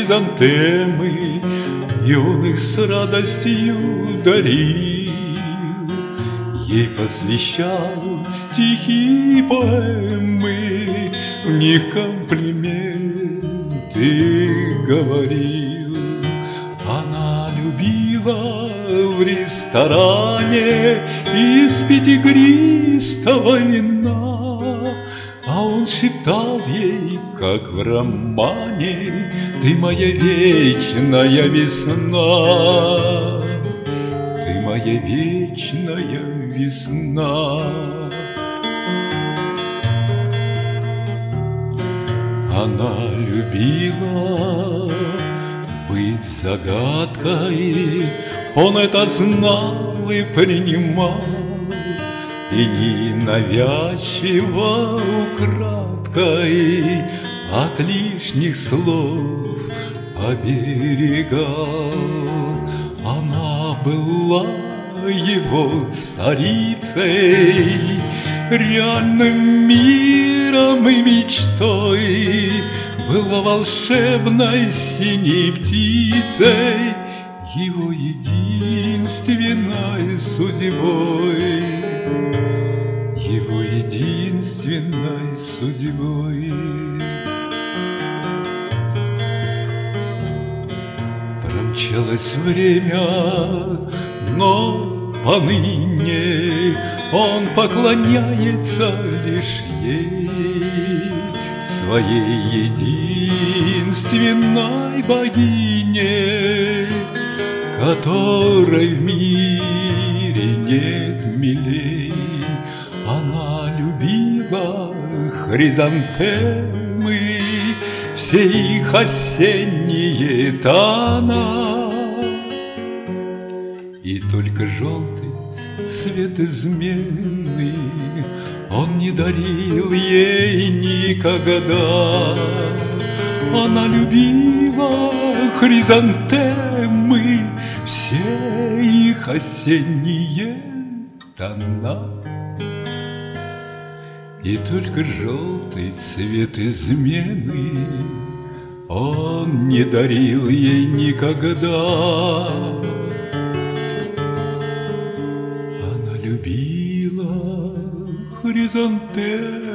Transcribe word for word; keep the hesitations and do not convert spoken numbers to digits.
хризантемы юных с радостью дарил, ей посвящал стихи и поэмы, в них комплименты говорил. Она любила в ресторане испить игристого вина, а он шептал ей, как в романе: ты моя вечная весна, ты моя вечная весна. Она любила быть загадкой, он это знал и принимал, и ненавязчиво украдкой от лишних слов оберегал. Она была его царицей, реальным миром и мечтой, была волшебной синей птицей, его единственной судьбой, его единственной судьбой. Промчалось время, но поныне он поклоняется лишь ей, своей единственной богине, которой в мире нет милей. Она любила хризантемы, все их осенние тона, и только желтый цвет измены он не дарил ей никогда. Она любила хризантемы, все их осенние тона, и только желтый цвет измены он не дарил ей никогда. Она любила хризантемы.